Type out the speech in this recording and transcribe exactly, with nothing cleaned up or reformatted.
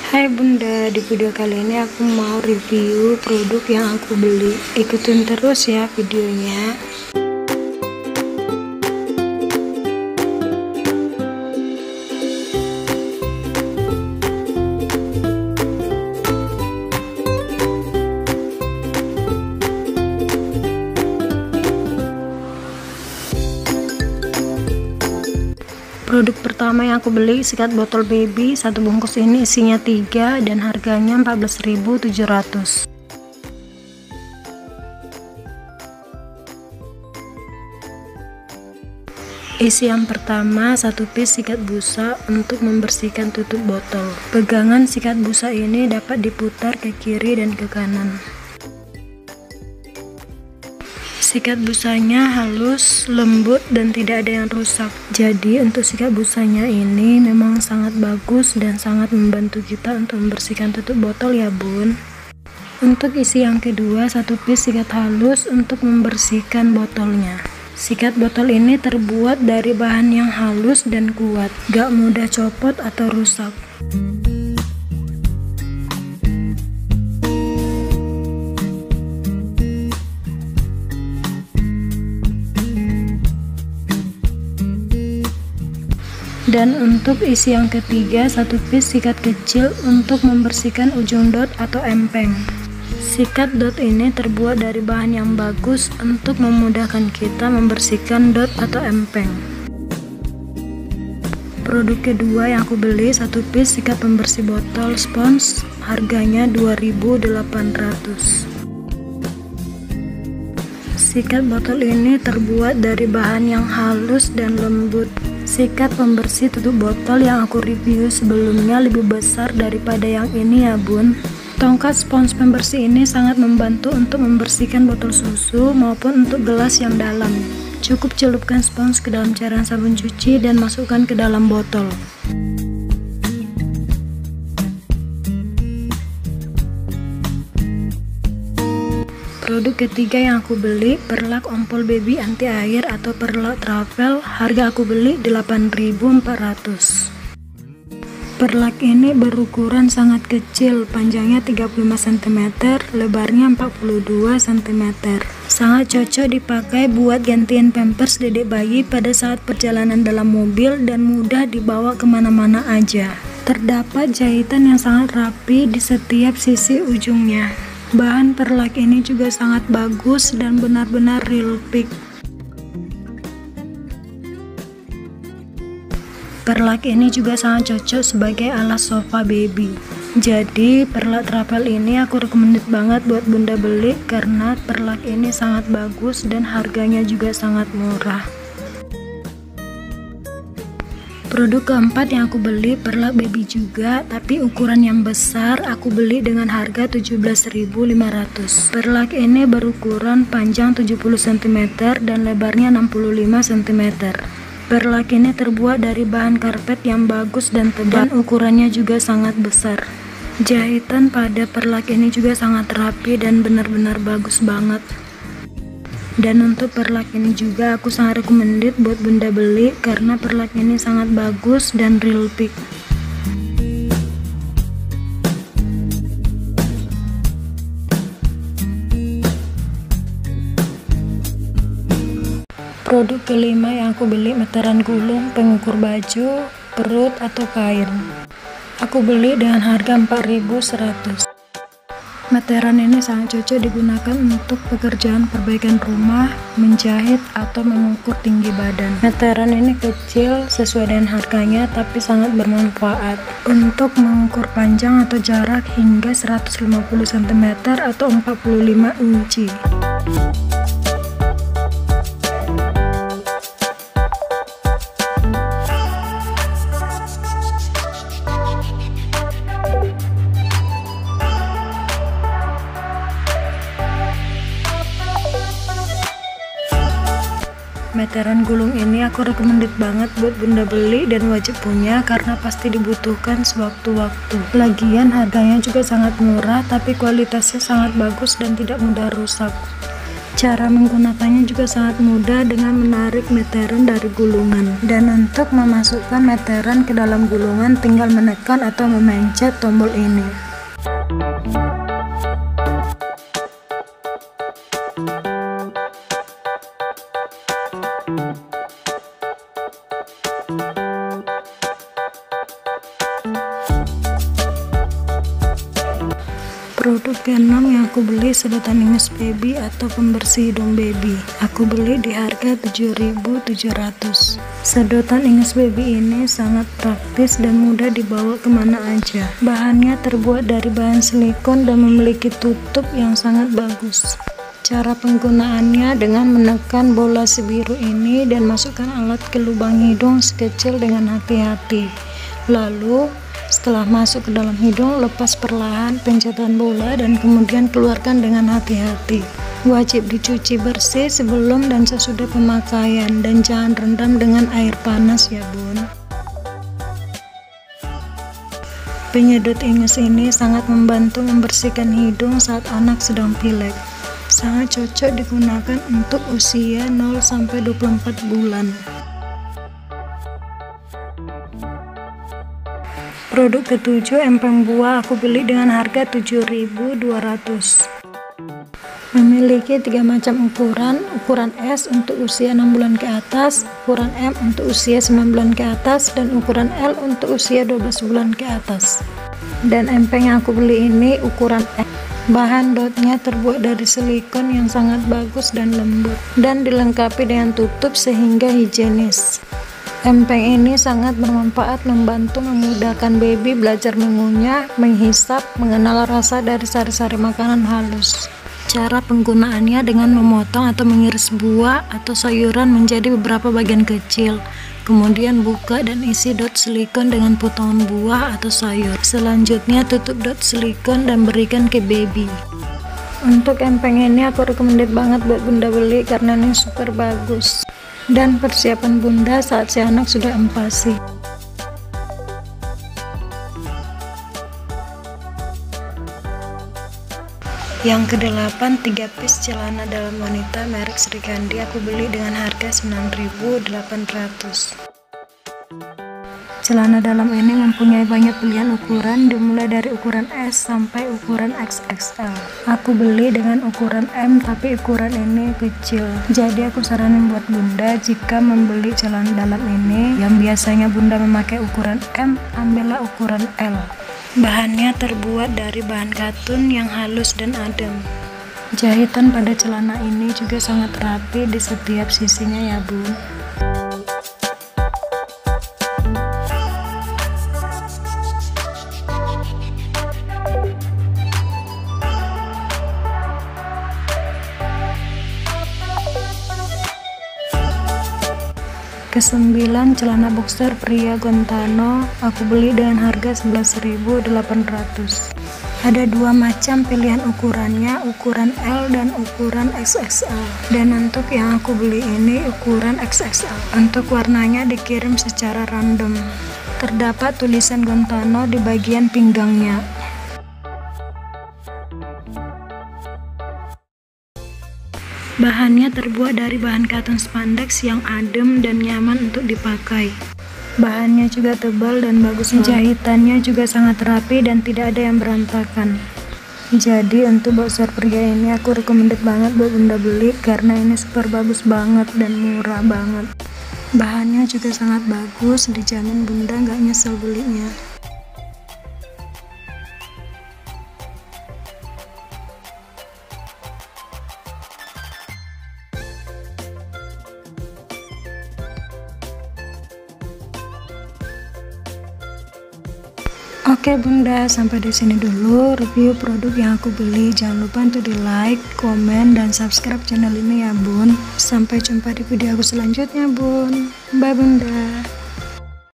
Hai Bunda, di video kali ini aku mau review produk yang aku beli. Ikutin terus ya videonya. Produk pertama yang aku beli sikat botol baby. Satu bungkus ini isinya tiga dan harganya empat belas ribu tujuh ratus. Isi yang pertama, satu piece sikat busa untuk membersihkan tutup botol. Pegangan sikat busa ini dapat diputar ke kiri dan ke kanan. Sikat busanya halus, lembut, dan tidak ada yang rusak. Jadi untuk sikat busanya ini memang sangat bagus dan sangat membantu kita untuk membersihkan tutup botol ya bun. Untuk isi yang kedua, satu piece sikat halus untuk membersihkan botolnya. Sikat botol ini terbuat dari bahan yang halus dan kuat, gak mudah copot atau rusak. Dan untuk isi yang ketiga, satu piece sikat kecil untuk membersihkan ujung dot atau empeng. Sikat dot ini terbuat dari bahan yang bagus untuk memudahkan kita membersihkan dot atau empeng. Produk kedua yang aku beli, satu piece sikat pembersih botol spons, harganya dua ribu delapan ratus. Sikat botol ini terbuat dari bahan yang halus dan lembut. Sikat pembersih tutup botol yang aku review sebelumnya lebih besar daripada yang ini ya bun. Tongkat spons pembersih ini sangat membantu untuk membersihkan botol susu maupun untuk gelas yang dalam. Cukup celupkan spons ke dalam cairan sabun cuci dan masukkan ke dalam botol. Produk ketiga yang aku beli, perlak ompol baby anti air atau perlak travel. Harga aku beli delapan ribu empat ratus. Perlak ini berukuran sangat kecil, panjangnya tiga puluh lima sentimeter, lebarnya empat puluh dua sentimeter. Sangat cocok dipakai buat gantiin pampers dedek bayi pada saat perjalanan dalam mobil dan mudah dibawa kemana-mana aja. Terdapat jahitan yang sangat rapi di setiap sisi ujungnya. Bahan perlak ini juga sangat bagus dan benar-benar real pick. Perlak ini juga sangat cocok sebagai alas sofa baby. Jadi perlak travel ini aku recommended banget buat bunda beli karena perlak ini sangat bagus dan harganya juga sangat murah. Produk keempat yang aku beli perlak baby juga, tapi ukuran yang besar. Aku beli dengan harga tujuh belas ribu lima ratus. Perlak ini berukuran panjang tujuh puluh sentimeter dan lebarnya enam puluh lima sentimeter. Perlak ini terbuat dari bahan karpet yang bagus dan tebal, dan ukurannya juga sangat besar. Jahitan pada perlak ini juga sangat rapi dan benar-benar bagus banget. Dan untuk perlak ini juga aku sangat recommended buat bunda beli karena perlak ini sangat bagus dan real pick. Produk kelima yang aku beli, meteran gulung pengukur baju, perut atau kain. Aku beli dengan harga empat ribu seratus. Meteran ini sangat cocok digunakan untuk pekerjaan perbaikan rumah, menjahit, atau mengukur tinggi badan. Meteran ini kecil sesuai dengan harganya tapi sangat bermanfaat untuk mengukur panjang atau jarak hingga seratus lima puluh sentimeter atau empat puluh lima inci. Meteran gulung ini aku recommended banget buat bunda beli dan wajib punya karena pasti dibutuhkan sewaktu-waktu. Lagian harganya juga sangat murah tapi kualitasnya sangat bagus dan tidak mudah rusak. Cara menggunakannya juga sangat mudah dengan menarik meteran dari gulungan. Dan untuk memasukkan meteran ke dalam gulungan tinggal menekan atau memencet tombol ini. Produk keenam yang aku beli sedotan ingus baby atau pembersih hidung baby. Aku beli di harga tujuh ribu tujuh ratus. Sedotan ingus baby ini sangat praktis dan mudah dibawa kemana aja. Bahannya terbuat dari bahan silikon dan memiliki tutup yang sangat bagus. Cara penggunaannya dengan menekan bola si biru ini dan masukkan alat ke lubang hidung sekecil dengan hati-hati. Lalu setelah masuk ke dalam hidung, lepas perlahan pencetan bola dan kemudian keluarkan dengan hati-hati. Wajib dicuci bersih sebelum dan sesudah pemakaian dan jangan rendam dengan air panas ya bun. Penyedot ingus ini sangat membantu membersihkan hidung saat anak sedang pilek. Sangat cocok digunakan untuk usia nol sampai dua puluh empat bulan. Produk ketujuh, empeng buah, aku beli dengan harga tujuh ribu dua ratus. Memiliki tiga macam ukuran, ukuran S untuk usia enam bulan ke atas, ukuran M untuk usia sembilan bulan ke atas, dan ukuran L untuk usia dua belas bulan ke atas. Dan empeng yang aku beli ini ukuran M. Bahan dotnya terbuat dari silikon yang sangat bagus dan lembut, dan dilengkapi dengan tutup sehingga higienis. Empeng ini sangat bermanfaat, membantu memudahkan baby belajar mengunyah, menghisap, mengenal rasa dari sari-sari makanan halus. Cara penggunaannya dengan memotong atau mengiris buah atau sayuran menjadi beberapa bagian kecil, kemudian buka dan isi dot silikon dengan potongan buah atau sayur. Selanjutnya tutup dot silikon dan berikan ke baby. Untuk empeng ini aku recommended banget buat bunda beli karena ini super bagus dan persiapan bunda saat si anak sudah empasi. Yang kedelapan, tiga piece celana dalam wanita merek Sri Kandi, aku beli dengan harga sembilan ribu delapan ratus. Celana dalam ini mempunyai banyak pilihan ukuran, dimulai dari ukuran S sampai ukuran X X L. Aku beli dengan ukuran M, tapi ukuran ini kecil. Jadi aku saranin buat bunda jika membeli celana dalam ini yang biasanya bunda memakai ukuran M, ambillah ukuran L. Bahannya terbuat dari bahan katun yang halus dan adem. Jahitan pada celana ini juga sangat rapi di setiap sisinya ya bun. Kesembilan, celana boxer pria Gontano, aku beli dengan harga sebelas ribu delapan ratus. Ada dua macam pilihan ukurannya, ukuran L dan ukuran X X L. Dan untuk yang aku beli ini ukuran X X L. Untuk warnanya dikirim secara random. Terdapat tulisan Gontano di bagian pinggangnya. Bahannya terbuat dari bahan katun spandex yang adem dan nyaman untuk dipakai. Bahannya juga tebal dan bagus. Jahitannya juga sangat rapi dan tidak ada yang berantakan. Jadi untuk boxer pria ini aku recommended banget buat bunda beli karena ini super bagus banget dan murah banget. Bahannya juga sangat bagus, dijamin bunda nggak nyesel belinya. Oke bunda, sampai di sini dulu review produk yang aku beli. Jangan lupa untuk di like, komen, dan subscribe channel ini ya bun. Sampai jumpa di video aku selanjutnya bun. Bye bunda.